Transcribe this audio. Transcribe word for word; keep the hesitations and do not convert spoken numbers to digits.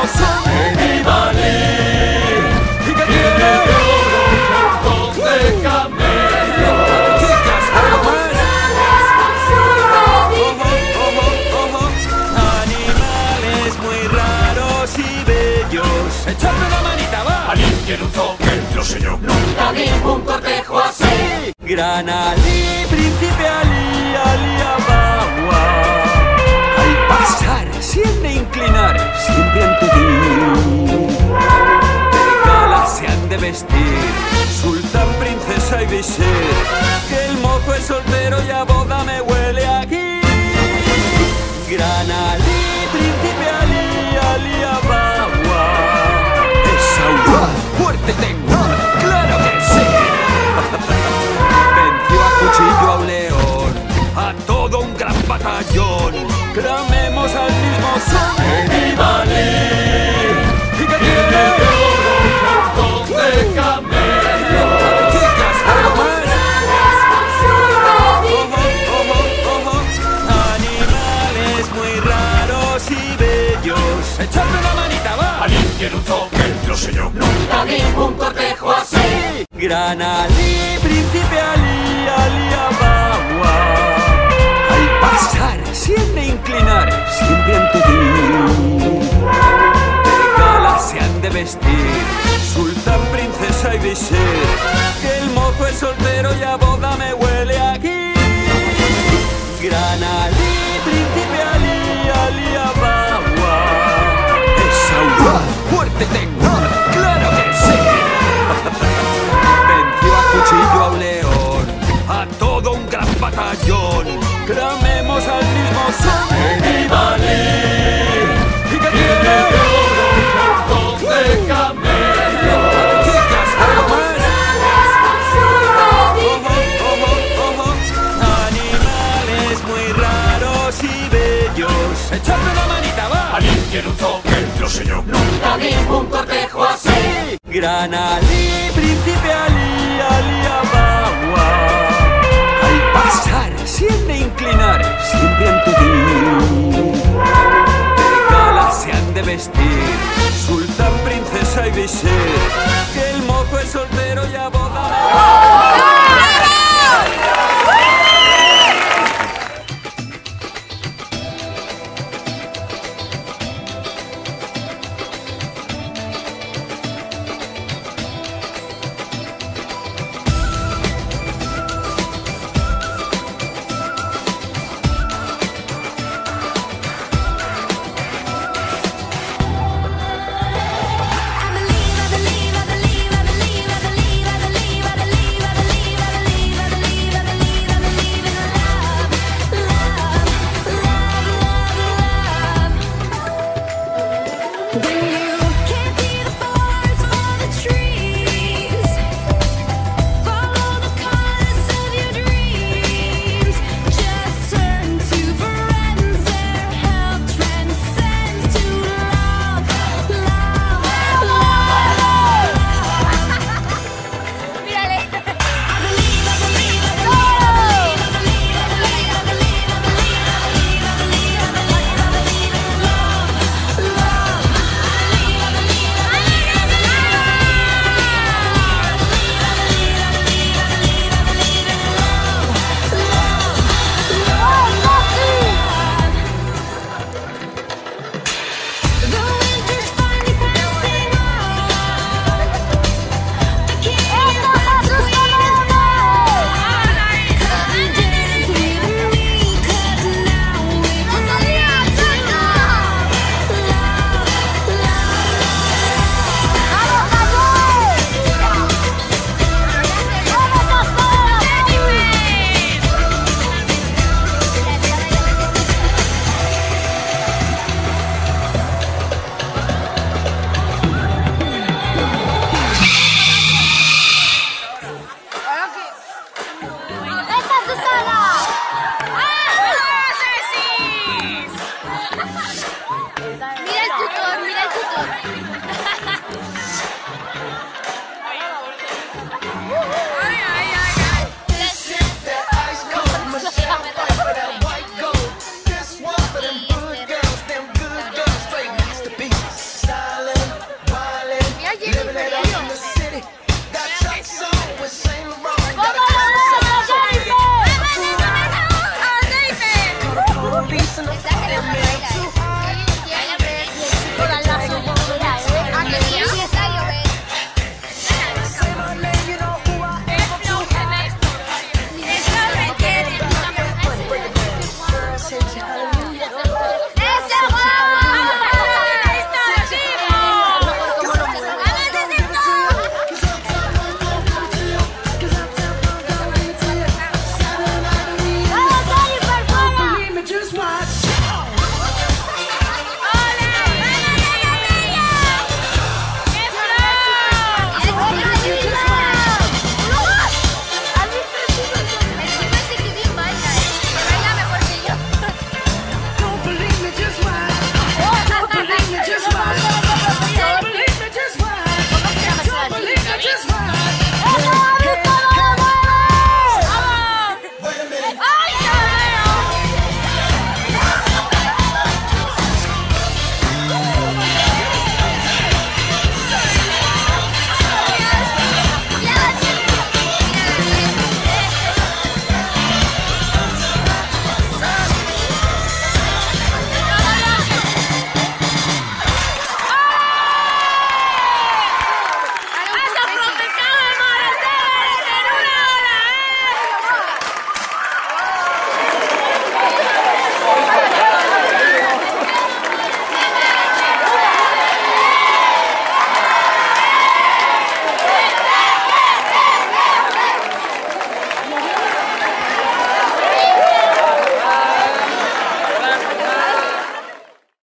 son Eddie Valley, y que tiene de oro un montón de camellos. Chicas, algo más. Animales muy raros y bellos. Echadme una manita, va. Alguien quiere un zoo, que lo sé yo. Nunca vi un cortejo así. Gran Ali, príncipe Ali, Ali Ababa. Al pasar, siempre inclinar, siempre ante ti. De gala se han de vestir, sultán, princesa y visir. Que el mozo es soltero y a boda me huele aquí. Gran Ali, príncipe Ali, Ali Ababa. Esa aura fuerte tengo, claro que sí. Venció a cuchillo a un león, a todo un gran batallón. Clamemos al mismo son Eddie Valley, y que tiene de oro un montón de camellos. Chicas, algo más. Ojo, ojo, ojo. Animales muy raros y bellos. Echadme una manita, va. Alguien quiere un zoo, que lo sé yo. Nunca vi un cortejo así. Gran Ali, príncipe Ali, Ali Ababa. Al pasar, siempre inclinar, siempre ante ti. De gala se han de vestir, sultán, princesa y visir. Que el mozo es soltero y a boda me huele aquí. Gran Ali, príncipe Ali, Ali Ababa. Esa aura fuerte tengo, claro que sí. Venció a cuchillo a un león, a todo un gran batallón. Clamemos al mismo son Eddie Valley, y que tiene de oro un montón de camellos. Chicas, algo más. Ojo, ojo, ojo. Animales muy raros y bellos. Echadme una manita, va. Alguien quiere un zoo, que lo sé yo. Nunca vi un cortejo así. Gran Ali, príncipe Ali, Ali Ababa. Al pasar, siempre